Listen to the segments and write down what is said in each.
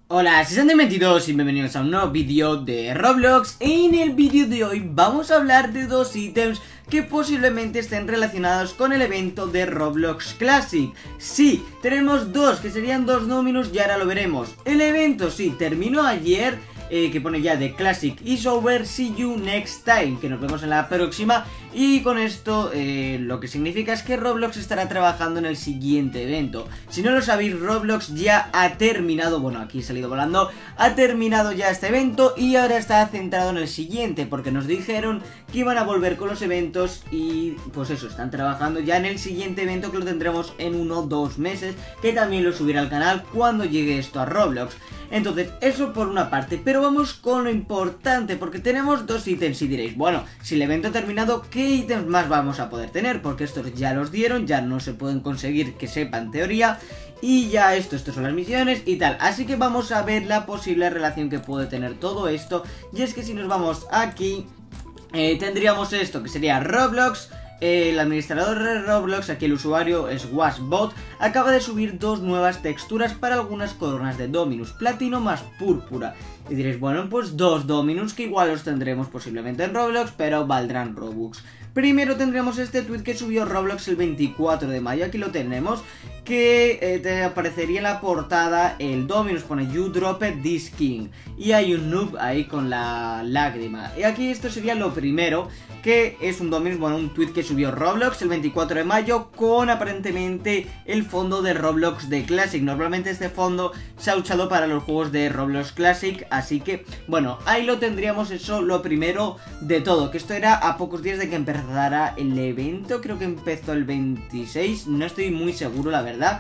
Hola, 6022 y bienvenidos a un nuevo vídeo de Roblox. En el vídeo de hoy vamos a hablar de dos ítems que posiblemente estén relacionados con el evento de Roblox Classic. Sí, tenemos dos, que serían dos Dominus y ahora lo veremos. El evento sí, terminó ayer, que pone ya de Classic is over, see you next time, que nos vemos en la próxima. Y con esto lo que significa es que Roblox estará trabajando en el siguiente evento. Si no lo sabéis, Roblox ya ha terminado, bueno, aquí he salido volando, ha terminado ya este evento y ahora está centrado en el siguiente, porque nos dijeron que iban a volver con los eventos y pues eso, están trabajando ya en el siguiente evento, que lo tendremos en 1 o 2 meses, que también lo subirá al canal cuando llegue esto a Roblox. Entonces, eso por una parte, pero vamos con lo importante, porque tenemos dos ítems y diréis, bueno, si el evento ha terminado, ¿qué ítems más vamos a poder tener? Porque estos ya los dieron, ya no se pueden conseguir que sepan teoría, y ya estos son las misiones y tal. Así que vamos a ver la posible relación que puede tener todo esto, y es que si nos vamos aquí, tendríamos esto, que sería Roblox. El administrador de Roblox, aquí el usuario es WashBot, acaba de subir dos nuevas texturas para algunas coronas de Dominus, platino más púrpura. Y diréis, bueno, pues dos Dominus que igual los tendremos posiblemente en Roblox, pero valdrán Robux. Primero tendremos este tweet que subió Roblox el 24 de mayo, aquí lo tenemos, que te aparecería en la portada el Dominus, pone You dropped this king, y hay un noob ahí con la lágrima. Y aquí esto sería lo primero, que es un Dominus, bueno, un tweet que subió Roblox el 24 de mayo con aparentemente el fondo de Roblox de Classic. Normalmente este fondo se ha usado para los juegos de Roblox Classic, así que, bueno, ahí lo tendríamos, eso lo primero de todo, que esto era a pocos días de que empezara el evento, creo que empezó el 26, no estoy muy seguro la verdad.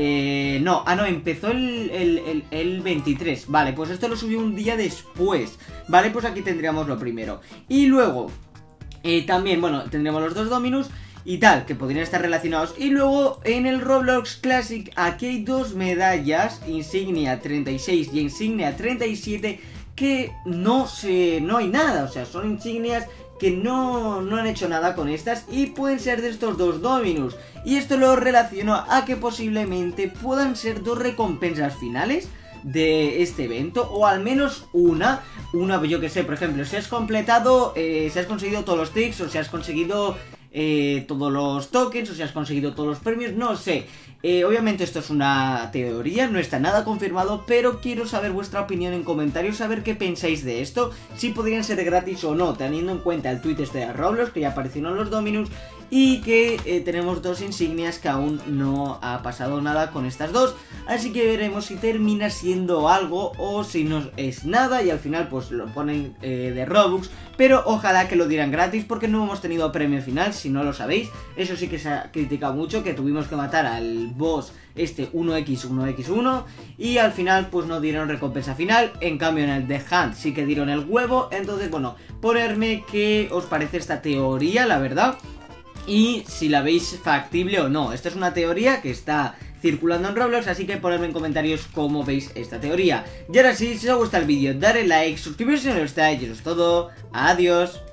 No, empezó el 23, vale, pues esto lo subió un día después, vale, pues aquí tendríamos lo primero. Y luego, también, bueno, tendremos los dos Dominus y tal, que podrían estar relacionados. Y luego en el Roblox Classic aquí hay dos medallas, Insignia 36 y Insignia 37, que no hay nada, o sea, son insignias que no han hecho nada con estas y pueden ser de estos dos Dominus. Y esto lo relaciono a que posiblemente puedan ser dos recompensas finales de este evento, o al menos una, yo que sé, por ejemplo, si has completado, si has conseguido todos los tics, o si has conseguido todos los tokens, o si has conseguido todos los premios, no sé. Obviamente esto es una teoría, no está nada confirmado, pero quiero saber vuestra opinión en comentarios, saber qué pensáis de esto, si podrían ser gratis o no, teniendo en cuenta el tweet este de Roblox, que ya aparecieron los Dominus, y que tenemos dos insignias que aún no ha pasado nada con estas dos, así que veremos si termina siendo algo o si no es nada y al final pues lo ponen de Robux, pero ojalá que lo dieran gratis porque no hemos tenido premio final, si no lo sabéis. Eso sí que se ha criticado mucho, que tuvimos que matar al boss este 1x1x1 y al final pues no dieron recompensa final. En cambio en el The Hunt sí que dieron el huevo. Entonces bueno, ponerme qué os parece esta teoría, la verdad, y si la veis factible o no. Esta es una teoría que está circulando en Roblox, así que ponedme en comentarios cómo veis esta teoría. Y ahora sí, si os gusta el vídeo, dale like, suscribiros si no lo estáis, y eso es todo. Adiós.